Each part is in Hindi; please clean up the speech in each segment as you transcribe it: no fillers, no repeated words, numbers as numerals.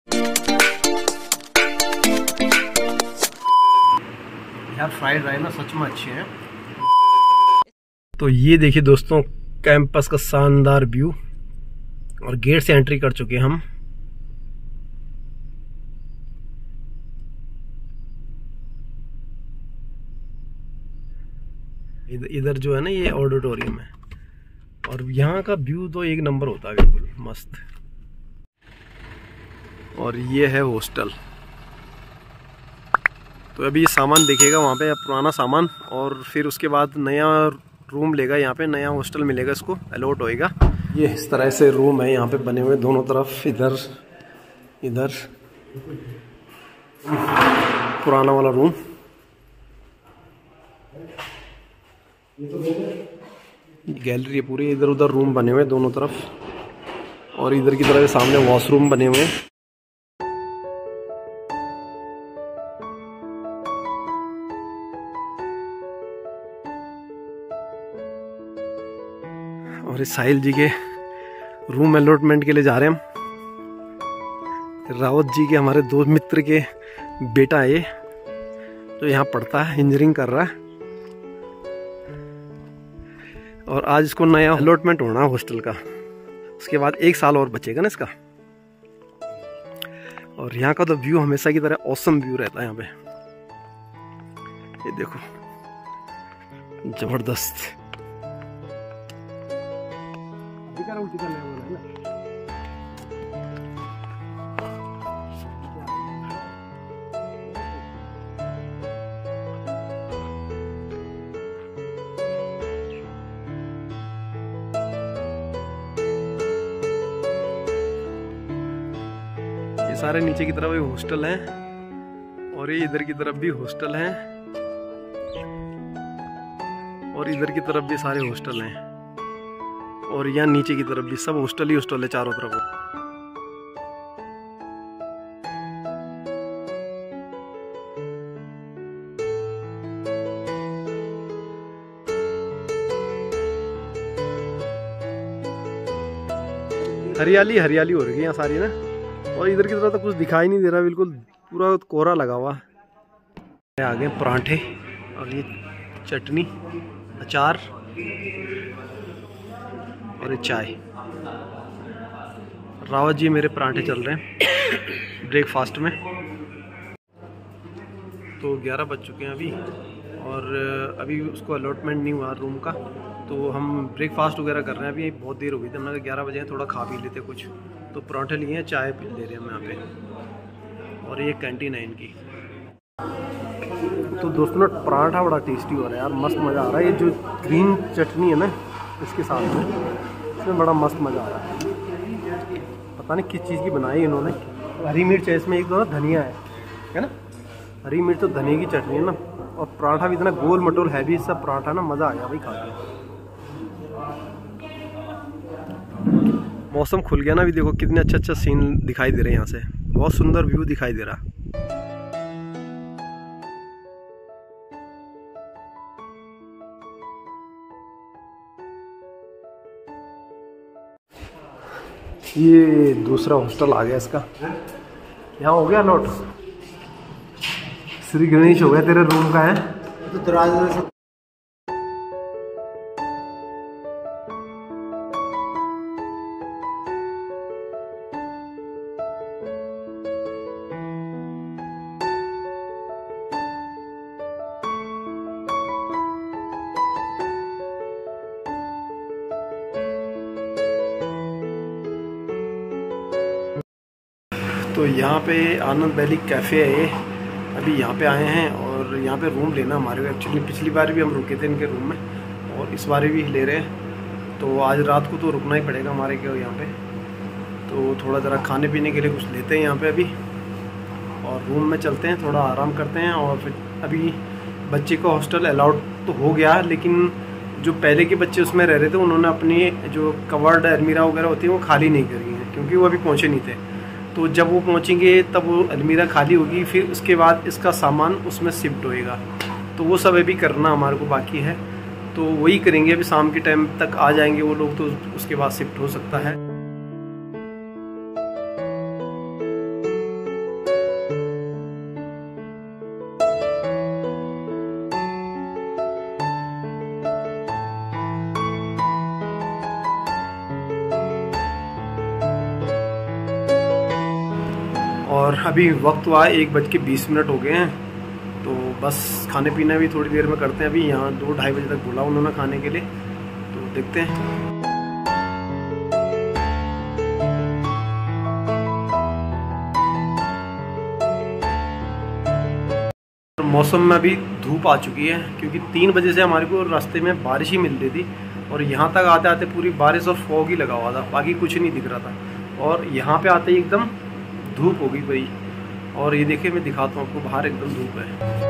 यार फ्राइड राइस ना सच में अच्छे हैं। तो ये देखिए दोस्तों, कैंपस का शानदार व्यू, और गेट से एंट्री कर चुके हैं हम। इधर जो है ना ये ऑडिटोरियम है, और यहाँ का व्यू तो एक नंबर होता है, बिल्कुल मस्त। और ये है हॉस्टल। तो अभी ये सामान देखेगा वहाँ पे, पुराना सामान, और फिर उसके बाद नया रूम लेगा यहाँ पे, नया हॉस्टल मिलेगा, इसको अलॉट होएगा। ये इस तरह से रूम है यहाँ पे बने हुए दोनों तरफ, इधर इधर पुराना वाला रूम, गैलरी है पूरी, इधर उधर रूम बने हुए दोनों तरफ, और इधर की तरफ सामने वॉशरूम बने हुए हैं। और इस साहिल जी के रूम अलॉटमेंट के लिए जा रहे हैं हम। रावत जी के हमारे दो मित्र के बेटा है ये, तो यहाँ पढ़ता है, इंजीनियरिंग कर रहा है, और आज इसको नया अलॉटमेंट होना है हॉस्टल का। उसके बाद 1 साल और बचेगा ना इसका। और यहाँ का तो व्यू हमेशा की तरह ऑसम व्यू रहता है यहाँ पे। ये देखो, जबरदस्त। ये सारे नीचे की तरफ हॉस्टल हैं, और ये इधर की तरफ भी हॉस्टल हैं, और इधर की तरफ भी सारे हॉस्टल हैं, और यहाँ नीचे की तरफ भी सब हॉस्टल ही हॉस्टल है चारों तरफ। हरियाली हरियाली हो रही है यहाँ सारी ना, और इधर की तरफ तो कुछ दिखाई नहीं दे रहा, बिल्कुल पूरा कोहरा लगा हुआ। आगे पराठे, और ये चटनी, अचार, और ये चाय। रावत जी मेरे पराठे चल रहे हैं ब्रेकफास्ट में। तो 11 बज चुके हैं अभी, और अभी उसको अलॉटमेंट नहीं हुआ रूम का, तो हम ब्रेकफास्ट वगैरह कर रहे हैं। अभी बहुत देर हो गई थी, हमने कहा 11 बजे हैं, थोड़ा खा पी लेते कुछ, तो पराठे लिए हैं, चाय पी ले रहे हैं हम यहाँ पे, और ये कैंटीन है इनकी। तो दोस्तों ना पराठा बड़ा टेस्टी हो रहा है यार, मस्त मज़ा आ रहा है। ये जो ग्रीन चटनी है ना इसके साथ में, इसमें बड़ा मस्त मज़ा आ रहा है। पता नहीं किस चीज़ की बनाई इन्होंने। हरी मिर्च है इसमें, एक दो धनिया है ना, हरी मिर्च तो धनिया की चटनी है ना, और पराठा भी इतना गोल मटोल हैवी सा पराठा ना, मज़ा आ गया भाई खा के। मौसम खुल गया ना, अभी देखो कितने अच्छा अच्छा सीन दिखाई दे रहे हैं यहाँ से, बहुत सुंदर व्यू दिखाई दे रहा। ये दूसरा हॉस्टल आ गया इसका, यहाँ हो गया लॉट। श्री गणेश हो गया तेरे रूम का है तो दरवाजे से। तो यहाँ पे आनंद वैली कैफ़े है ये, अभी यहाँ पे आए हैं, और यहाँ पे रूम लेना हमारे को। एक्चुअली पिछली बार भी हम रुके थे इनके रूम में, और इस बार भी ले रहे हैं, तो आज रात को तो रुकना ही पड़ेगा हमारे के यहाँ पे। तो थोड़ा ज़रा खाने पीने के लिए कुछ लेते हैं यहाँ पे अभी, और रूम में चलते हैं, थोड़ा आराम करते हैं। और फिर अभी बच्चे का हॉस्टल अलाउड तो हो गया, लेकिन जो पहले के बच्चे उसमें रह रहे थे उन्होंने अपनी जो कवर्ड अलमीरा वगैरह होती है वो खाली नहीं करी है, क्योंकि वो अभी पहुँचे नहीं थे। तो जब वो पहुँचेंगे तब वो अलमीरा खाली होगी, फिर उसके बाद इसका सामान उसमें शिफ्ट होएगा। तो वो सब अभी करना हमारे को बाकी है, तो वही करेंगे। अभी शाम के टाइम तक आ जाएंगे वो लोग, तो उसके बाद शिफ्ट हो सकता है। और अभी वक्त हुआ है 1:20 हो गए हैं। तो बस खाने पीना भी थोड़ी देर में करते हैं। अभी यहाँ 2-2:30 बजे तक बोला उन्होंने खाने के लिए, तो देखते हैं। मौसम में अभी धूप आ चुकी है, क्योंकि 3 बजे से हमारे को रास्ते में बारिश ही मिल रही थी और यहाँ तक आते आते पूरी बारिश और फॉग ही लगा हुआ था, बाकी कुछ नहीं दिख रहा था। और यहाँ पे आते ही एकदम धूप हो गई भाई। और ये देखिए, मैं दिखाता हूँ आपको, बाहर एकदम धूप है।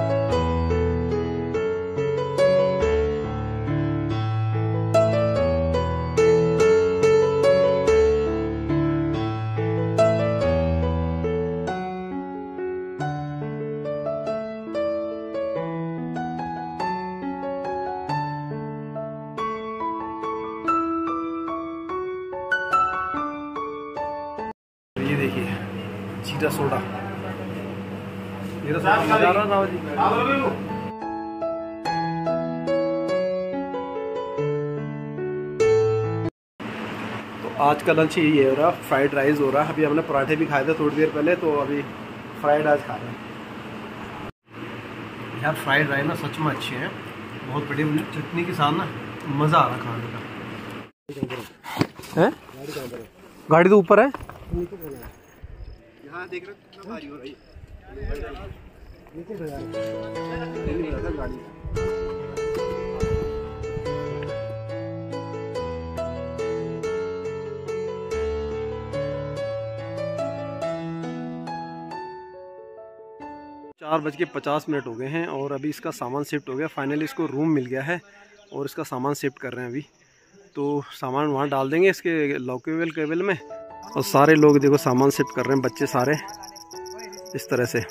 ये देखिए जीरा सोडा, मजा आ रहा राव जी। तो आज का लंच यही है, हो रहा फ्राइड राइस हो रहा है। अभी हमने पराठे भी खाए थे थोड़ी देर पहले, तो अभी फ्राइड राइस खा रहे हैं। यार फ्राइड राइस ना सच में अच्छे हैं, बहुत बढ़िया चटनी के साथ ना मज़ा आ रहा खाने का। है गाड़ी तो ऊपर है, यहाँ देख रहे हो कितना भारी हो रही है। 4:50 हो गए हैं और अभी इसका सामान शिफ्ट हो गया। फाइनली इसको रूम मिल गया है और इसका सामान शिफ्ट कर रहे हैं अभी। तो सामान वहाँ डाल देंगे इसके लॉकेबल केबल में। और सारे लोग देखो सामान शिफ्ट कर रहे हैं, बच्चे सारे इस तरह से।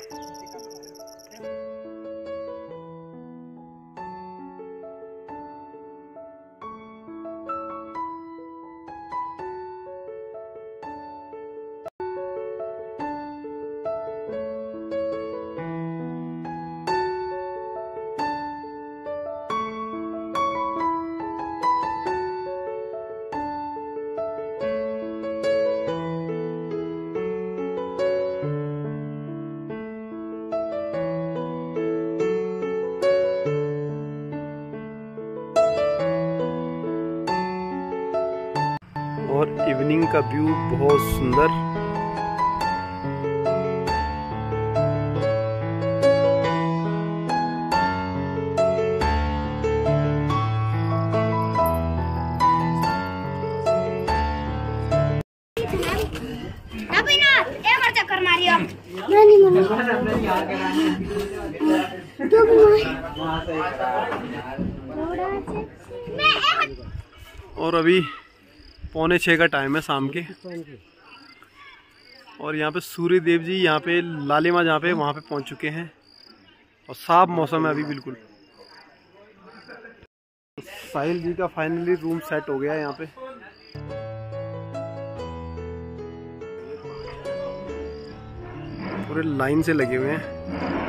और इवनिंग का व्यू बहुत सुंदर। और अभी 5:45 का टाइम है शाम के। और यहाँ पे सूर्य देव जी, यहाँ पे लालिमा जहाँ पे वहाँ पे पहुँच चुके हैं और साफ मौसम है अभी बिल्कुल। साहिल जी का फाइनली रूम सेट हो गया है यहाँ पे। पूरे लाइन से लगे हुए हैं।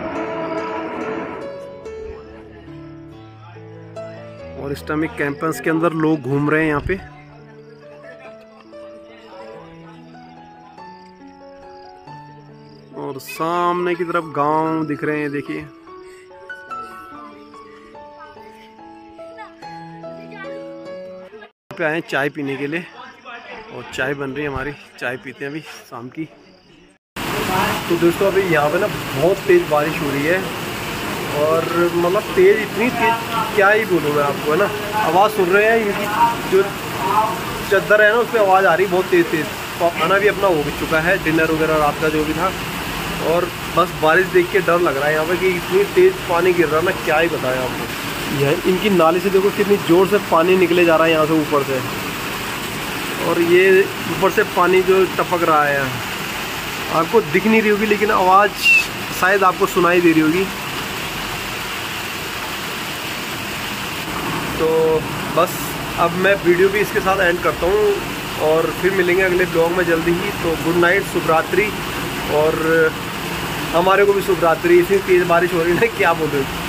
और इस टाइम कैंपस के अंदर लोग घूम रहे हैं यहाँ पे। और सामने की तरफ गांव दिख रहे हैं, देखिए। पे आए चाय पीने के लिए और चाय बन रही है हमारी, चाय पीते हैं अभी शाम की। तो दोस्तों अभी यहाँ पे ना बहुत तेज़ बारिश हो रही है और मतलब तेज़, इतनी तेज़ क्या ही बोलूँ मैं आपको, है ना। आवाज़ सुन रहे हैं इनकी जो चद्दर है ना, उस पर आवाज़ आ रही बहुत तेज़। तो खाना भी अपना हो चुका है, डिनर वगैरह रात का जो भी था। और बस बारिश देख के डर लग रहा है यहाँ पे कि इतनी तेज़ पानी गिर रहा है ना, क्या ही बताएं आपको। यह इनकी नाली से देखो कितनी ज़ोर से पानी निकले जा रहा है यहाँ से ऊपर से। और ये ऊपर से पानी जो टपक रहा है, आपको दिख नहीं रही होगी लेकिन आवाज़ शायद आपको सुनाई दे रही होगी। तो बस अब मैं वीडियो भी इसके साथ एंड करता हूँ और फिर मिलेंगे अगले ब्लॉग में जल्दी ही। तो गुड नाइट, शुभ रात्रि। और हमारे को भी शुभ रात्रि। इतनी तेज़ बारिश हो रही है ना, क्या बोलूं।